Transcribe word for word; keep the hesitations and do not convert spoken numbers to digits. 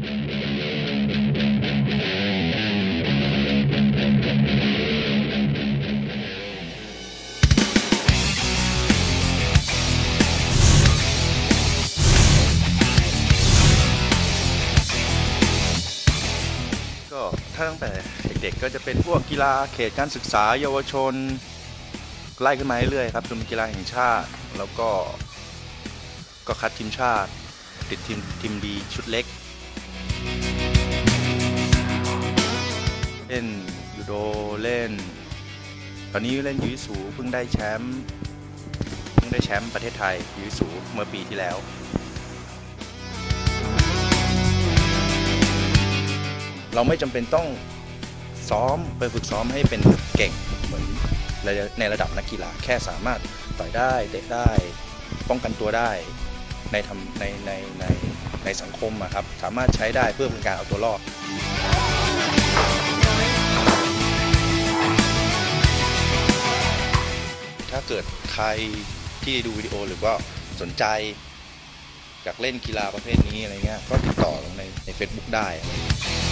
ก็ถ้าตั้งแต่เด็กๆก็จะเป็นพวกกีฬาเขตการศึกษาเยาวชนไล่ขึ้นมาเรื่อยๆครับจนเป็นกีฬาแห่งชาติแล้วก็ก็คัดทีมชาติติดทีมทีมดีชุดเล็กเล่นยูโดเล่นตอนนี้เล่นยูยิสูเพิ่งได้แชมป์เพิ่งได้แชมป์ประเทศไทยยูยิสูเมื่อปีที่แล้วเราไม่จำเป็นต้องซ้อมไปฝึกซ้อมให้เป็นเก่งเหมือนในระดับนักกีฬาแค่สามารถต่อยได้เตะได้ป้องกันตัวได้ในทำในในในในสังคมอะครับสามารถใช้ได้เพื่อเป็นการเอาตัวรอดถ้าเกิดใครที่ดูวิดีโอหรือว่าสนใจอยากเล่นกีฬาประเภทนี้อะไรเงี้ยก็ติดต่อลงในใน เฟซบุ๊ก ได้